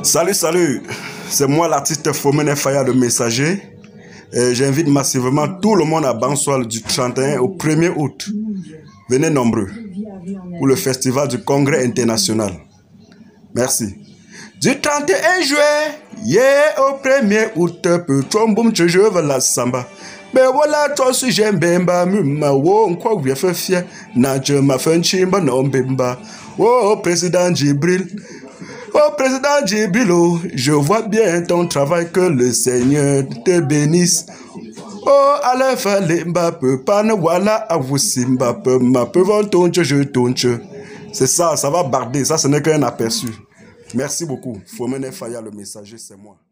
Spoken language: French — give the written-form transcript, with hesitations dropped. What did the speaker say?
Salut, salut, c'est moi l'artiste Fomene Faya le messager. J'invite massivement tout le monde à Bansoal du 31 au 1er août. Venez nombreux pour le festival du Congrès international. Merci. Du 31 juillet, au 1er août, je veux la samba. Mais voilà, toi si j'aime bemba, muma, wo, quoi, vous fait fier, je ma fin chimba, non bemba, oh, président Djibril. Oh, président Djibrilo, je vois bien ton travail, que le Seigneur te bénisse. Oh, allez, fallait Mbappé, pan, voilà, à vous, Mbappé, ma peu, je tonche. C'est ça, ça va barder, ça ce n'est qu'un aperçu. Merci beaucoup. Fomene Faya, le messager, c'est moi.